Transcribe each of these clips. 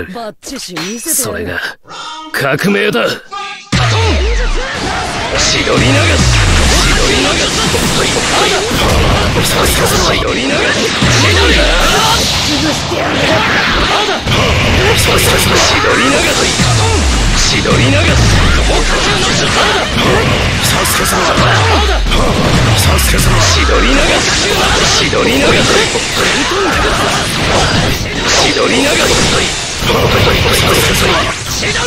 る。それが革命だ。千鳥流す、千鳥流す、千鳥流す、千鳥流す、千鳥流す、千鳥流す、サスケ様、サスケ様、千鳥流す、千鳥流す、千鳥流す、サスケ様、千鳥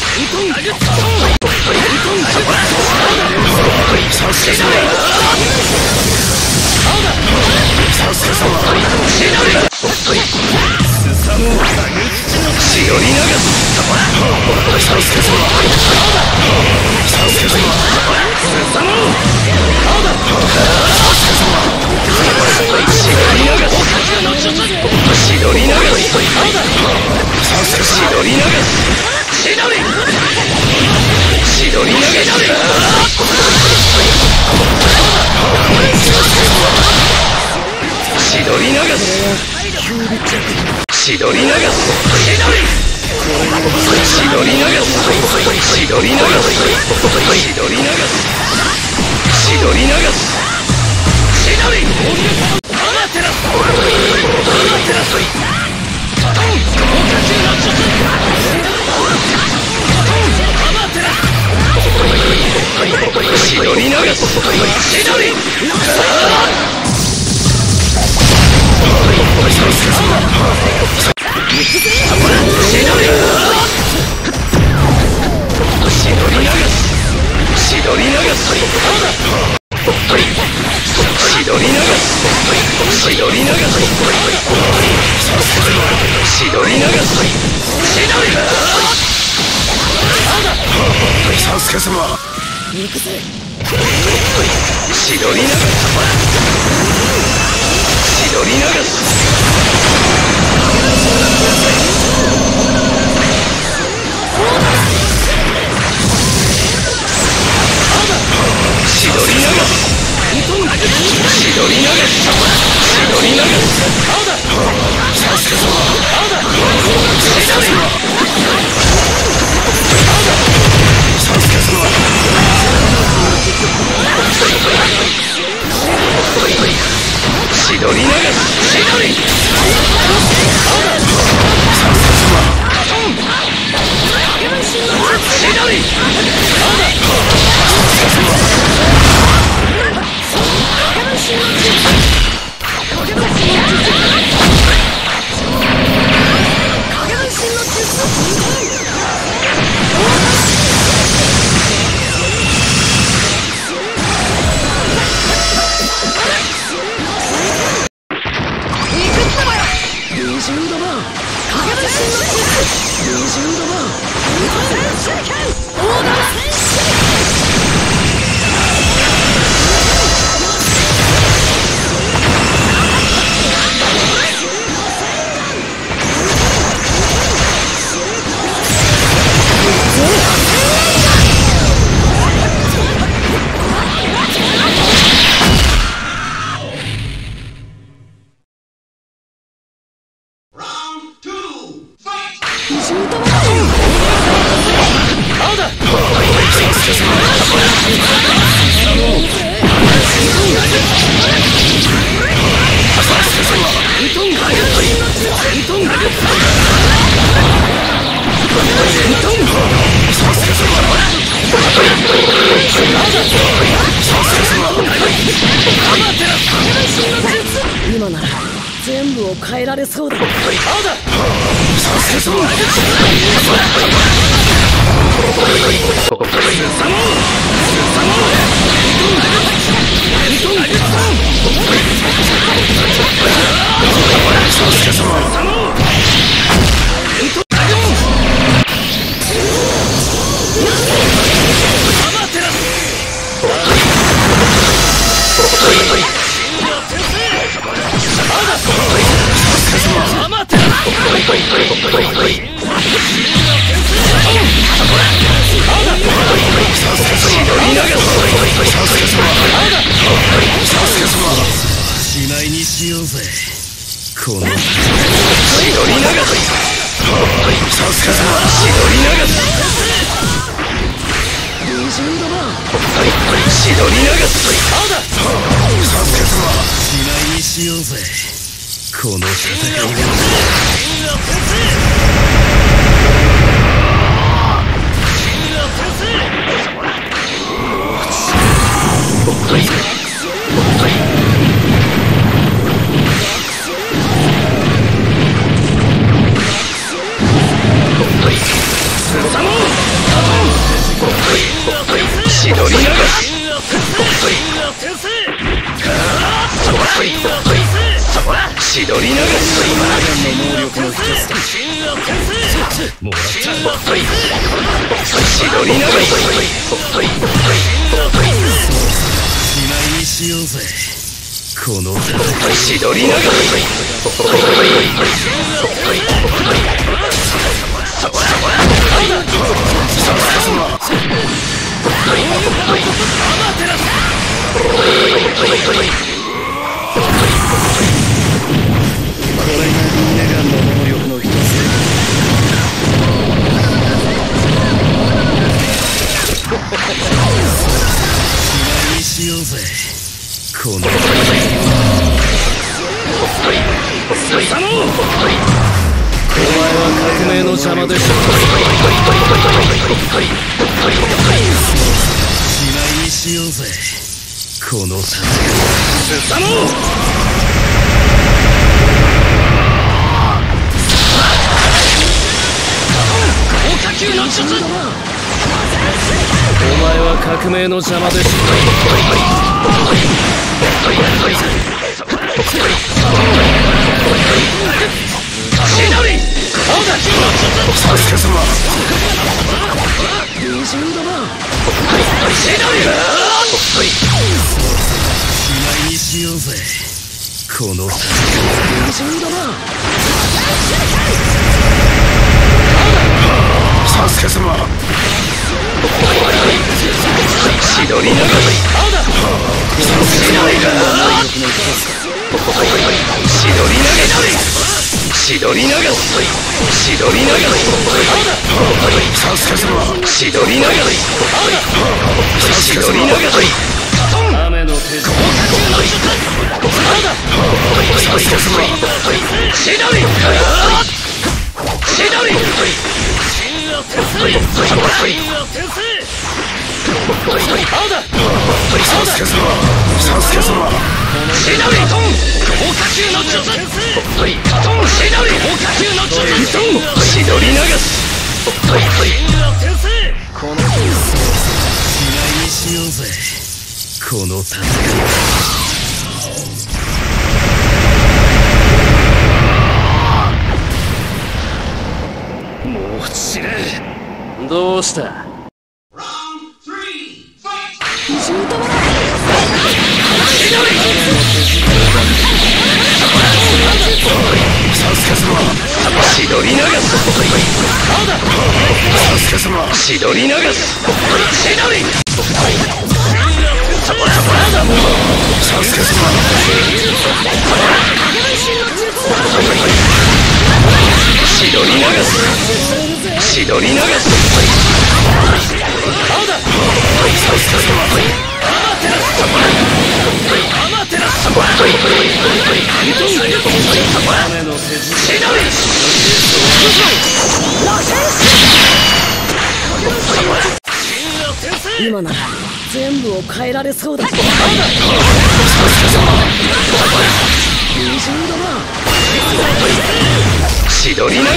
今なら全部を変えられそうだ。 千鳥流すしどり流す。サスケ様、 しまいにしようぜこの戦いが。 しどり流す。しどり流す。 の能力の一つだもらったしどり流す。 しまいにしようぜこの戦い。 しどり流す。 これがリネガンの能力の一つしまいにしようぜこのお前は革命の邪魔でしょ。しまいにしようぜこの戦い。お前は革命の邪魔でしょ。 サスケ様、 しまいにしようぜこの戦い。 サスケ様、しどり流す。しどり流す。しどり流す。しどり流す。サスケ様、しどり流す。しどり流す。 雨の手錠。 サスケ様、しどり。しどり。サスケ様、サスケ様、しどりトン、高火球の術。トンしどり、高火球の術。トンしどり流す。 このしまいにしようぜこの戦い。もう死ね。どうした。 サスケ様、しどり流す。サスケ様、しどり流す。しどり。サスケ様、しどり流す。しどり流す。サスケ様、 雨の手錠。 今なら全部を変えられそうだ。20度な。 しどり流す。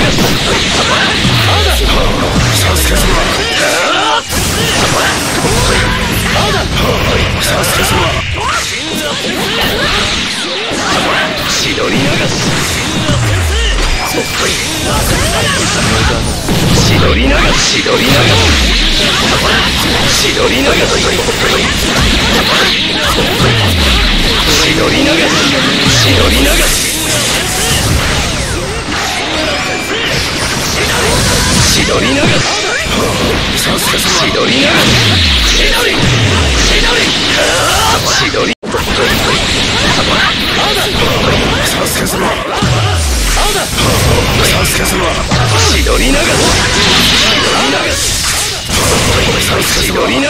サスケ様、サスケ様、しどり流す。しどり流す。しどり流す。しどり流す。しどり流す。しどり流す。しどり流す。サスケ様、しどり流す。しどり。しどり。しどり。サスケ様、ササスケ様千鳥流し千鳥流し千鳥流し千鳥流し千鳥流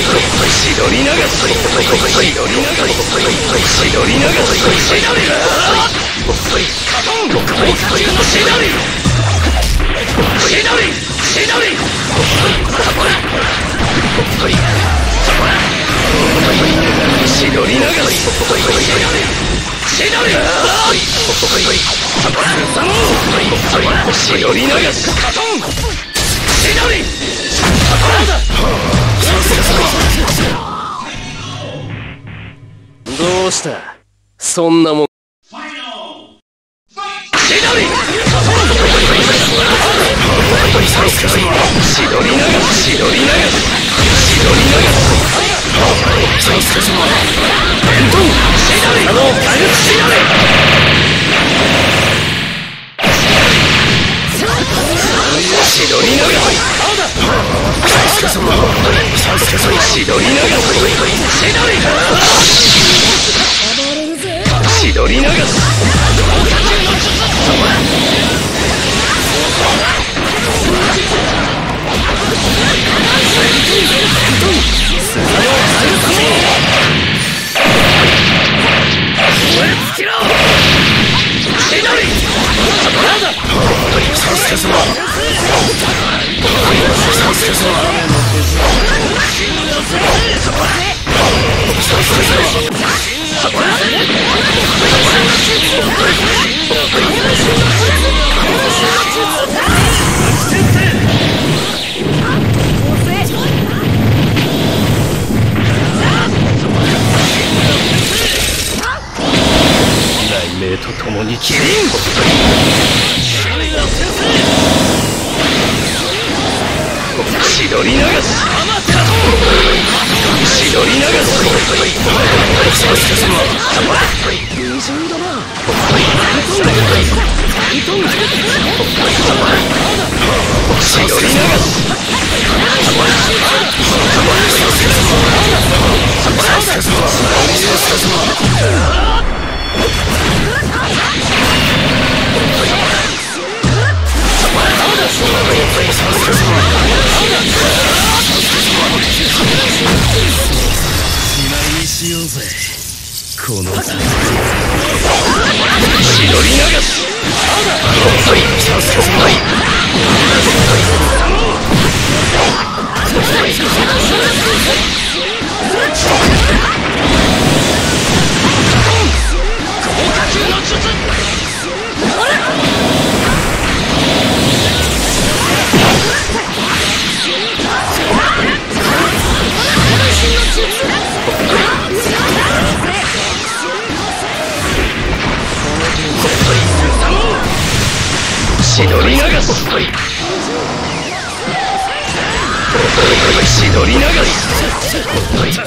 どうした？そんなもん。 雷鳴と共にキリン千鳥流し千鳥流しサスケ様二重だな。 千鳥流ししようぜこの千鳥流し千鳥流し千鳥流し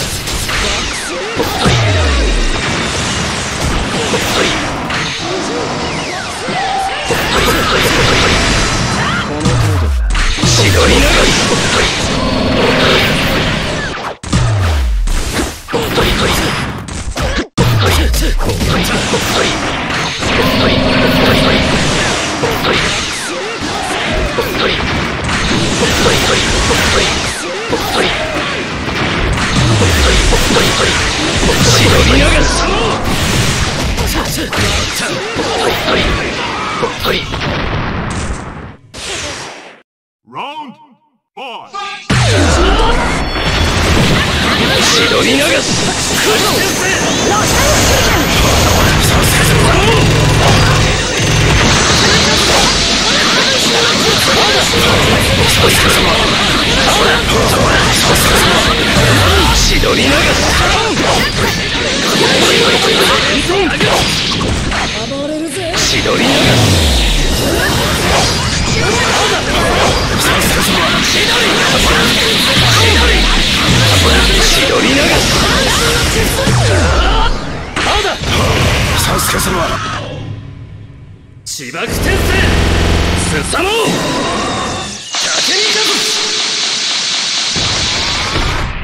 自爆転生スサノオ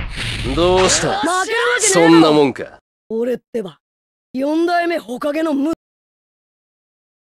どうした？そんなもんか。 俺ってば4代目火影の